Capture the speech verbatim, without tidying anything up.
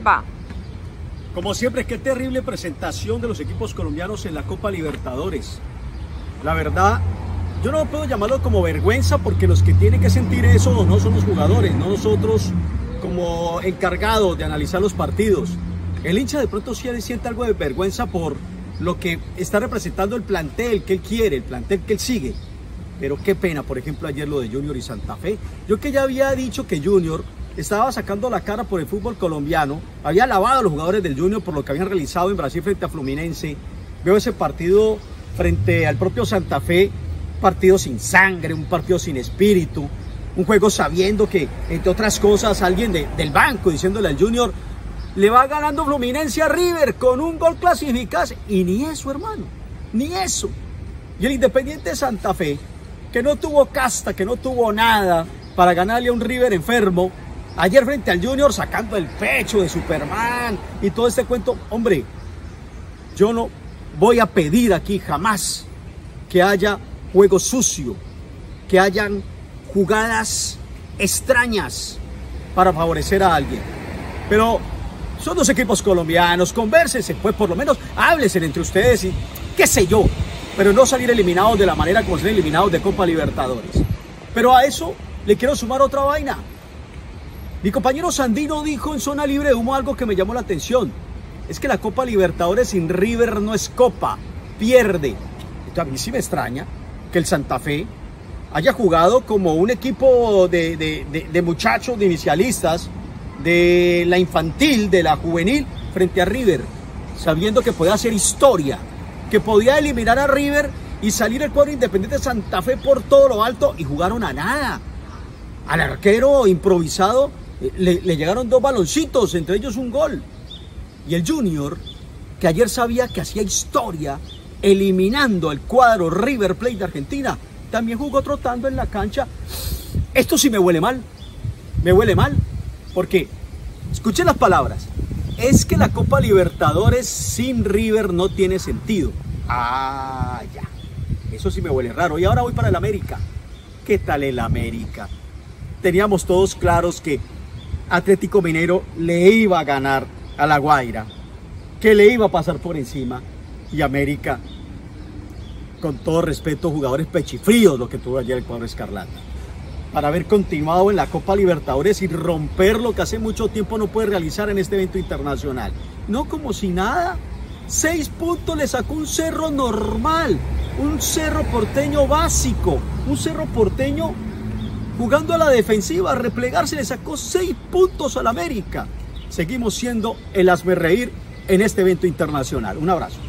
va? Como siempre, qué terrible presentación de los equipos colombianos en la Copa Libertadores. La verdad, yo no puedo llamarlo como vergüenza porque los que tienen que sentir eso no son los jugadores, no nosotros como encargados de analizar los partidos. El hincha de pronto sí siente algo de vergüenza por lo que está representando el plantel que él quiere, el plantel que él sigue. Pero qué pena, por ejemplo, ayer lo de Junior y Santa Fe. Yo que ya había dicho que Junior estaba sacando la cara por el fútbol colombiano, había alabado a los jugadores del Junior por lo que habían realizado en Brasil frente a Fluminense. Veo ese partido frente al propio Santa Fe, partido sin sangre, un partido sin espíritu, un juego sabiendo que, entre otras cosas, alguien de, del banco diciéndole al Junior, le va ganando Fluminense a River con un gol clasificado, y ni eso, hermano, ni eso. Y el Independiente de Santa Fe, que no tuvo casta, que no tuvo nada para ganarle a un River enfermo, ayer frente al Junior sacando el pecho de Superman y todo este cuento. Hombre, yo no voy a pedir aquí jamás que haya juego sucio, que hayan jugadas extrañas para favorecer a alguien. Pero son dos equipos colombianos, convérsense, pues por lo menos háblense entre ustedes y qué sé yo, pero no salir eliminados de la manera como son eliminados de Copa Libertadores. Pero a eso le quiero sumar otra vaina. Mi compañero Sandino dijo en Zona Libre de Humo algo que me llamó la atención. Es que la Copa Libertadores sin River no es Copa, pierde. Entonces, a mí sí me extraña que el Santa Fe haya jugado como un equipo de, de, de, de muchachos, de inicialistas, de la infantil, de la juvenil, frente a River, sabiendo que podía hacer historia, que podía eliminar a River y salir el cuadro Independiente de Santa Fe por todo lo alto, y jugaron a nada. Al arquero improvisado le, le llegaron dos baloncitos, entre ellos un gol. Y el Junior, que ayer sabía que hacía historia eliminando al cuadro River Plate de Argentina, también jugó trotando en la cancha. Esto sí me huele mal, me huele mal, porque, escuchen las palabras, es que la Copa Libertadores sin River no tiene sentido. Ah, ya, eso sí me huele raro. Y ahora voy para el América. ¿Qué tal el América? Teníamos todos claros que Atlético Mineiro le iba a ganar a La Guaira, que le iba a pasar por encima, y América, con todo respeto, jugadores pechifríos lo que tuvo ayer el cuadro escarlata, para haber continuado en la Copa Libertadores y romper lo que hace mucho tiempo no puede realizar en este evento internacional. No como si nada, seis puntos le sacó un Cerro normal, un Cerro Porteño básico, un Cerro Porteño jugando a la defensiva, a replegarse, le sacó seis puntos al América. Seguimos siendo el hazmerreír en este evento internacional. Un abrazo.